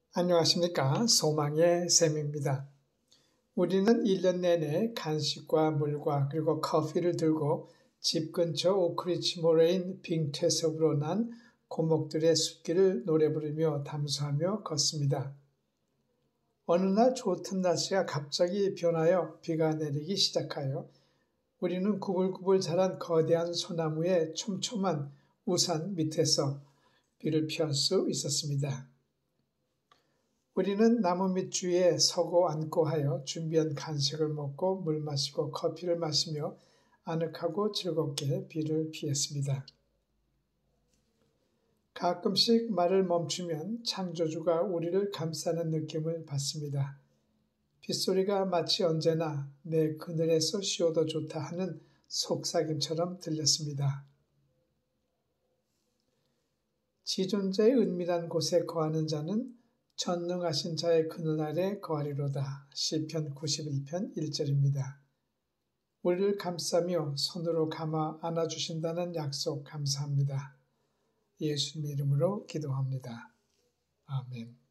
안녕하십니까. 소망의 샘입니다. 우리는 1년 내내 간식과 물과 그리고 커피를 들고 집 근처 오크리치 모래인 빙퇴석으로 난 고목들의 숲길을 노래 부르며 담수하며 걷습니다. 어느 날 좋던 날씨가 갑자기 변하여 비가 내리기 시작하여 우리는 구불구불 자란 거대한 소나무의 촘촘한 우산 밑에서 비를 피할 수 있었습니다. 우리는 나무 밑주위에 서고 앉고 하여 준비한 간식을 먹고 물 마시고 커피를 마시며 아늑하고 즐겁게 비를 피했습니다. 가끔씩 말을 멈추면 창조주가 우리를 감싸는 느낌을 받습니다. 빗소리가 마치 언제나 내 그늘에서 쉬어도 좋다 하는 속삭임처럼 들렸습니다. 지존자의 은밀한 곳에 거하는 자는 전능하신 자의 그늘 아래 거하리로다. 시편 91편 1절입니다. 우리를 감싸며 손으로 감아 안아주신다는 약속 감사합니다. 예수님 이름으로 기도합니다. 아멘.